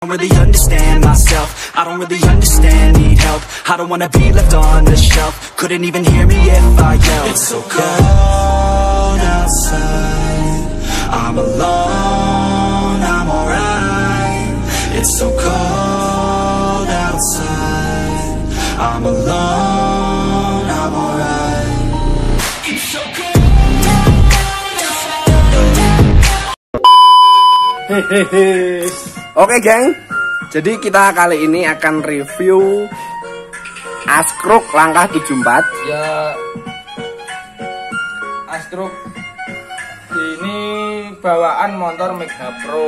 don't really understand myself. I don't really understand, need help. I don't wanna be left on the shelf. Couldn't even hear me if I yelled. It's so cold outside, I'm alone, I'm alright. It's so cold outside, I'm alone, I'm alright. It's so cold Hehehe. Oke geng, jadi kita kali ini akan review Askruk langkah 74. Ya, Askruk ini bawaan motor Mega Pro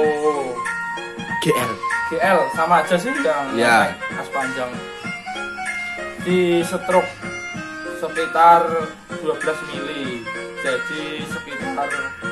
GL sama aja sih yang ya. As panjang di stroke sekitar 12 mili, jadi sekitar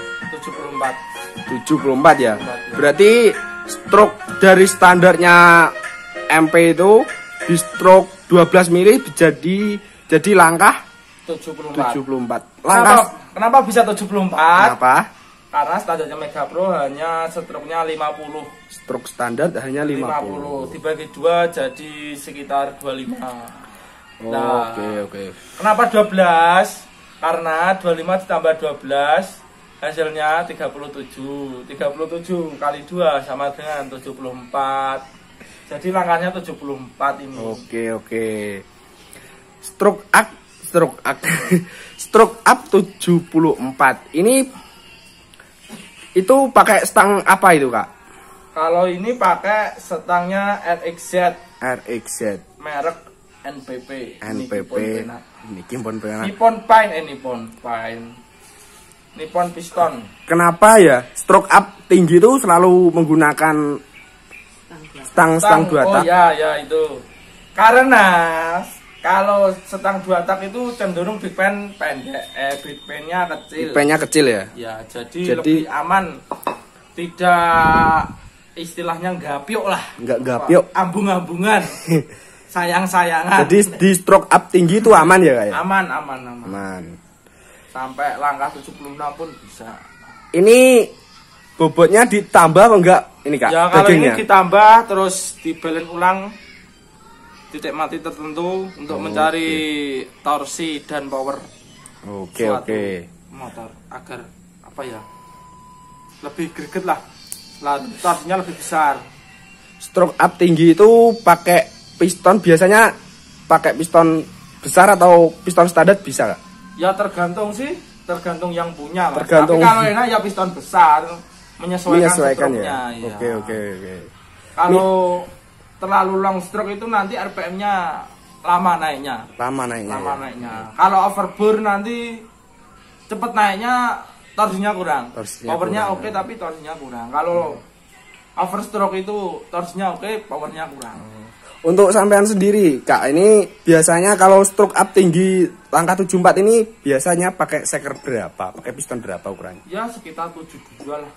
74 ya. Berarti stroke dari standarnya MP itu di stroke 12 mili jadi langkah 74. Kenapa bisa 74? Kenapa? Karena standarnya Mega Pro hanya stroke-nya 50. Stroke standar hanya 50. Dibagi 2 jadi sekitar 25. Nah, Oke. Kenapa 12? Karena 25 ditambah 12 hasilnya 37 kali 2 sama dengan 74. Jadi langkahnya 74 ini. Oke. Stroke up 74. Ini itu pakai stang apa itu, Kak? Kalau ini pakai stangnya RXZ. Merek NPP. Nippon Piston. Kenapa ya stroke up tinggi itu selalu menggunakan stang 2 tak? Oh ya itu. Karena kalau stang 2 tak itu cenderung big pen pendek, big pennya kecil. Big pennya kecil ya? Ya, jadi lebih aman. Tidak istilahnya gapiok lah. Enggak gapiok. Ambung-ambungan. Sayang-sayangan. Jadi di stroke up tinggi itu aman ya, Kak ya? Aman. Sampai langkah 76 pun bisa. Ini bobotnya ditambah apa enggak ini, Kak? Ya kalau dagingnya? ini ditambah terus dibelen ulang titik mati tertentu untuk mencari torsi dan power. Oke. Motor agar apa ya? Lebih greget lah. Torsinya lebih besar. Stroke up tinggi itu pakai piston, biasanya pakai piston besar atau piston standar bisa, Kak? Ya tergantung yang punya. Tergantung. Tapi kalau enak ya piston besar menyesuaikan ya. Ya. Oke. Kalau terlalu long stroke itu nanti RPM-nya lama naiknya. Kalau overbore nanti cepet naiknya, torsinya kurang. Powernya oke tapi torsinya kurang. Kalau overstroke itu torsinya oke, powernya kurang. Untuk sampean sendiri, Kak, ini biasanya kalau stroke up tinggi langkah 74 ini biasanya pakai seker berapa? Pakai piston berapa ukurannya? Ya sekitar 72 lah,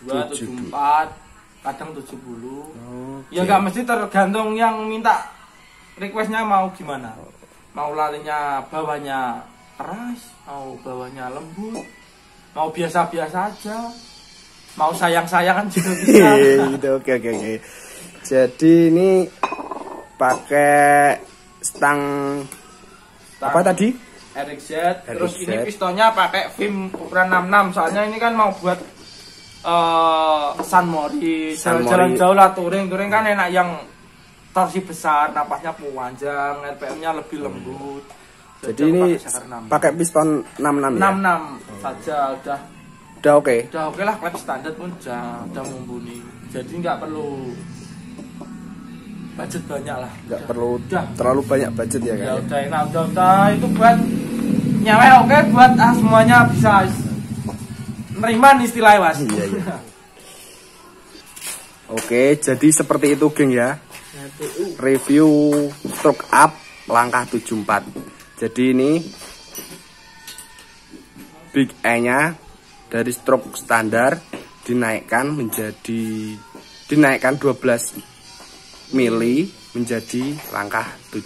74, kadang 70. Ya nggak mesti, tergantung yang minta requestnya mau gimana. Mau larinya bawahnya keras, mau bawahnya lembut, mau biasa-biasa aja, mau sayang-sayangan juga bisa. Gitu, oke. Jadi ini pakai stang apa tadi? RXZ. Terus ini pistonnya pakai Vim ukuran 66. Soalnya ini kan mau buat San Mori, jalan jauh lah, touring kan enak yang torsi besar, napasnya panjang, RPM-nya lebih lembut. Jadi ini pakai piston 66 ya? 66 saja udah oke. Udah oke lah, klep standar pun udah mumpuni. Jadi nggak perlu budget banyak lah. Nggak perlu terlalu banyak budget ya, kan? Ya udah enak, udah itu buat nyawe oke, buat semuanya bisa neriman istilahnya, Mas. Iya. Oke, jadi seperti itu, geng ya. Review stroke up langkah 74. Jadi ini big E-nya dari stroke standar dinaikkan 12 mili menjadi langkah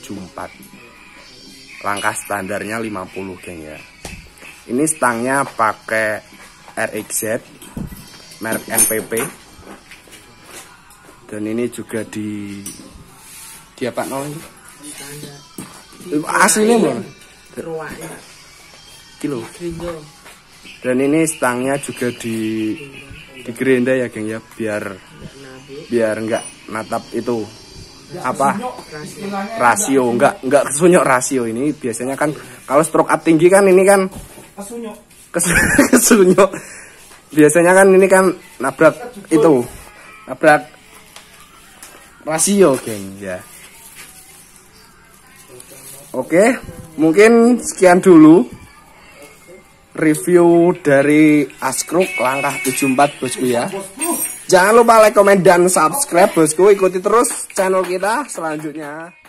74. Langkah standarnya 50, geng ya. Ini stangnya pakai RXZ merek NPP. Dan ini juga di apa namanya? Aslinya bang. Kilo. Dan ini stangnya juga di gerinda ya geng ya, biar enggak natap itu apa rasio, enggak kesunyok rasio. Ini biasanya kan kalau stroke up tinggi kan ini kan kesunyok. Biasanya kan ini kan nabrak itu, nabrak rasio geng ya. Oke, mungkin sekian dulu review dari Askruk langkah 74 bosku ya. Jangan lupa like, komen, dan subscribe bosku. Ikuti terus channel kita selanjutnya.